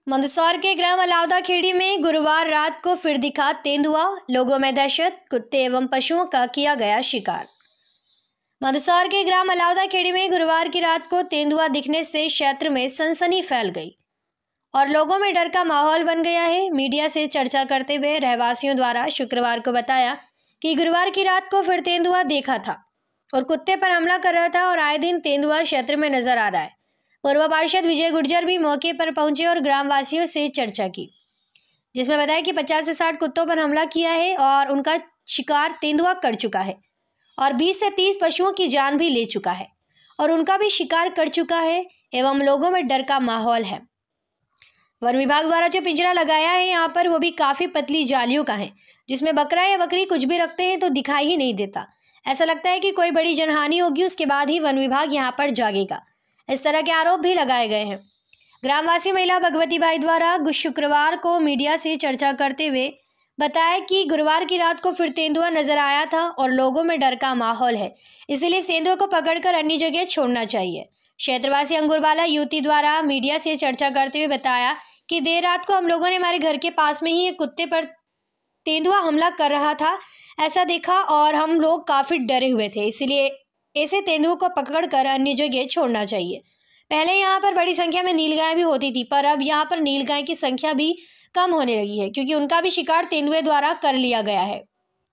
मंदसौर के ग्राम अलावदा खेड़ी में गुरुवार रात को फिर दिखा तेंदुआ। लोगों में दहशत, कुत्ते एवं पशुओं का किया गया शिकार। मंदसौर के ग्राम अलावदा खेड़ी में गुरुवार की रात को तेंदुआ दिखने से क्षेत्र में सनसनी फैल गई और लोगों में डर का माहौल बन गया है। मीडिया से चर्चा करते हुए रहवासियों द्वारा शुक्रवार को बताया कि गुरुवार की रात को फिर तेंदुआ देखा था और कुत्ते पर हमला कर रहा था और आए दिन तेंदुआ क्षेत्र में नजर आ रहा है। पूर्व पार्षद विजय गुर्जर भी मौके पर पहुंचे और ग्रामवासियों से चर्चा की, जिसमें बताया कि 50 से 60 कुत्तों पर हमला किया है और उनका शिकार तेंदुआ कर चुका है और 20 से 30 पशुओं की जान भी ले चुका है और उनका भी शिकार कर चुका है एवं लोगों में डर का माहौल है। वन विभाग द्वारा जो पिंजरा लगाया है यहाँ पर वो भी काफी पतली जालियों का है, जिसमें बकरा या बकरी कुछ भी रखते हैं तो दिखाई ही नहीं देता। ऐसा लगता है कि कोई बड़ी जनहानि होगी, उसके बाद ही वन विभाग यहाँ पर जागेगा। इस तरह के आरोप भी लगाए गए हैं। ग्रामवासी महिला भगवती भाई द्वारा शुक्रवार को मीडिया से चर्चा करते हुए बताया कि गुरुवार की रात को फिर तेंदुआ नजर आया था और लोगों में डर का माहौल है, इसलिए इस तेंदुए को पकड़कर अन्य जगह छोड़ना चाहिए। क्षेत्रवासी अंगुरबाला युवती द्वारा मीडिया से चर्चा करते हुए बताया कि देर रात को हम लोगों ने हमारे घर के पास में ही एक कुत्ते पर तेंदुआ हमला कर रहा था, ऐसा देखा और हम लोग काफी डरे हुए थे, इसलिए ऐसे तेंदुओं को पकड़कर अन्य जगह छोड़ना चाहिए। पहले यहाँ पर बड़ी संख्या में नीलगाय भी होती थी, पर अब यहाँ पर नीलगाय की संख्या भी कम होने लगी है क्योंकि उनका भी शिकार तेंदुए द्वारा कर लिया गया है।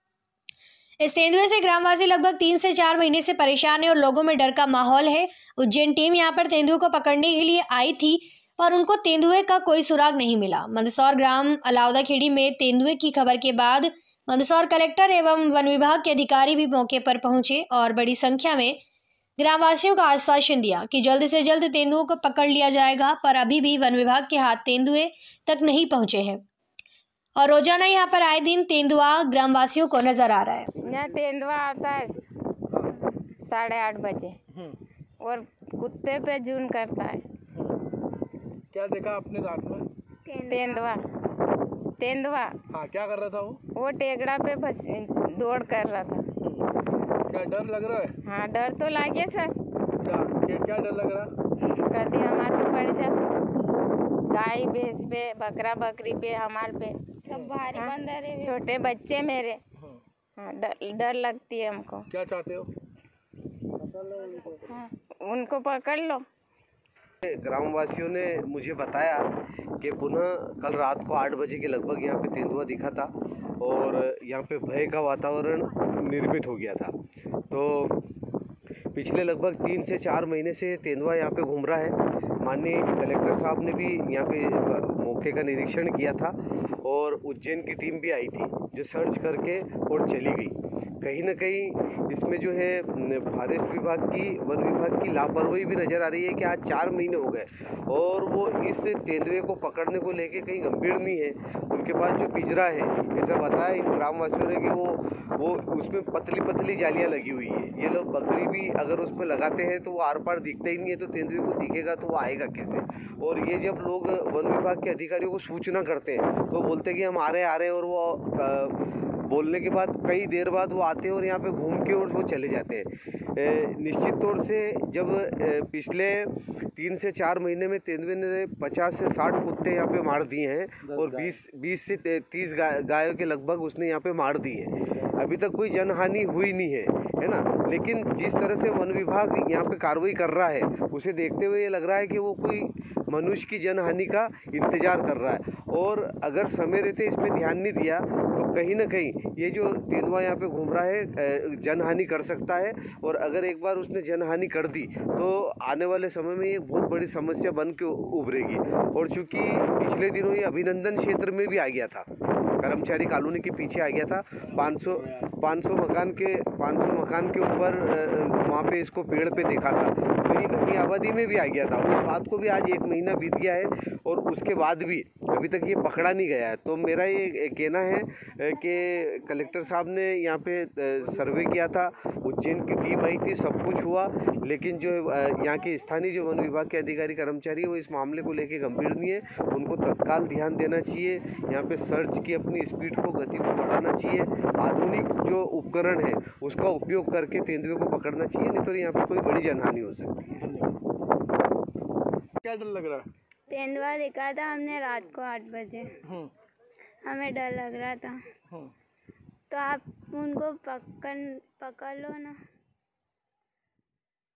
इस तेंदुए से ग्रामवासी लगभग 3 से 4 महीने से परेशान है और लोगों में डर का माहौल है। उज्जैन टीम यहाँ पर तेंदुए को पकड़ने के लिए आई थी पर उनको तेंदुए का कोई सुराग नहीं मिला। मंदसौर ग्राम अलावदा खेड़ी में तेंदुए की खबर के बाद मंदसौर कलेक्टर एवं वन विभाग के अधिकारी भी मौके पर पहुंचे और बड़ी संख्या में ग्रामवासियों का आश्वासन दिया कि जल्द से जल्द तेंदुओं को पकड़ लिया जाएगा, पर अभी भी वन विभाग के हाथ तेंदुए तक नहीं पहुंचे हैं और रोजाना यहाँ पर आए दिन तेंदुआ ग्रामवासियों को नजर आ रहा है। यहाँ तेंदुआ आता है 8:30 बजे और कुत्ते पे जून करता है। क्या देखा आपने रात में? तेंदुआ। हाँ, क्या कर रहा था वो टेकड़ा पे बस दौड़ कर रहा था। क्या डर लग रहा है? हाँ, डर तो लगे सर। क्या डर लग रहा? कभी हमारे पे पड़ जाता, गाय भैंस पे, बकरा बकरी पे, हमारे पे सब भारी बंदर है, छोटे बच्चे मेरे। हाँ, डर लगती है हमको। क्या चाहते हो? हाँ, उनको पकड़ लो। ग्रामवासियों ने मुझे बताया कि पुनः कल रात को 8 बजे के लगभग यहाँ पे तेंदुआ दिखा था और यहाँ पे भय का वातावरण निर्मित हो गया था। तो पिछले लगभग 3 से 4 महीने से तेंदुआ यहाँ पे घूम रहा है। माननीय कलेक्टर साहब ने भी यहाँ पे मौके का निरीक्षण किया था और उज्जैन की टीम भी आई थी जो सर्च करके और चली गई। कहीं ना कहीं इसमें जो है फॉरेस्ट विभाग की, वन विभाग की लापरवाही भी नज़र आ रही है कि आज 4 महीने हो गए और वो इस तेंदुए को पकड़ने को लेके कहीं गंभीर नहीं है। उनके पास जो पिंजरा है, ऐसा बताया इन ग्रामवासियों ने कि वो उसमें पतली पतली जालियाँ लगी हुई है। ये लोग बकरी भी अगर उसमें लगाते हैं तो वो आर पार दिखता ही नहीं है, तो तेंदुए को दिखेगा तो वो आएगा कैसे? और ये जब लोग वन विभाग के अधिकारियों को सूचना करते हैं तो बोलते हैं कि हम आ रहे हैं और वो बोलने के बाद कई देर बाद वो आते हैं और यहाँ पे घूम के और वो चले जाते हैं। निश्चित तौर से जब पिछले 3 से 4 महीने में तेंदुए ने 50 से 60 कुत्ते यहाँ पे मार दिए हैं और 20 से 30 गायों के लगभग उसने यहाँ पे मार दी है। अभी तक कोई जनहानि हुई नहीं है ना? लेकिन जिस तरह से वन विभाग यहाँ पे कार्रवाई कर रहा है उसे देखते हुए ये लग रहा है कि वो कोई मनुष्य की जनहानि का इंतज़ार कर रहा है और अगर समय रहते इस पर ध्यान नहीं दिया तो कहीं ना कहीं ये जो तेंदुआ यहाँ पे घूम रहा है जनहानि कर सकता है और अगर एक बार उसने जनहानि कर दी तो आने वाले समय में ये बहुत बड़ी समस्या बन के उभरेगी। और चूँकि पिछले दिनों ये अभिनंदन क्षेत्र में भी आ गया था, कर्मचारी कॉलोनी के पीछे आ गया था, 500 मकान के ऊपर वहाँ पे इसको पेड़ पे देखा था, तो ये घनी आबादी में भी आ गया था। उस बात को भी आज 1 महीना बीत गया है और उसके बाद भी अभी तक ये पकड़ा नहीं गया है। तो मेरा ये कहना है कि कलेक्टर साहब ने यहाँ पे सर्वे किया था, उज्जैन की टीम आई थी, सब कुछ हुआ, लेकिन जो यहाँ के स्थानीय जो वन विभाग के अधिकारी कर्मचारी वो इस मामले को लेके गंभीर नहीं है। उनको तत्काल ध्यान देना चाहिए, यहाँ पे सर्च की अपनी स्पीड को, गति को बढ़ाना चाहिए, आधुनिक जो उपकरण है उसका उपयोग करके तेंदुए को पकड़ना चाहिए, नहीं तो यहाँ पे कोई बड़ी जनहानि हो सकती है। क्या डर लग रहा है? तेंदुआ दिखा था हमने रात को 8 बजे। हमें डर लग रहा था, तो आप उनको पकड़ लो ना।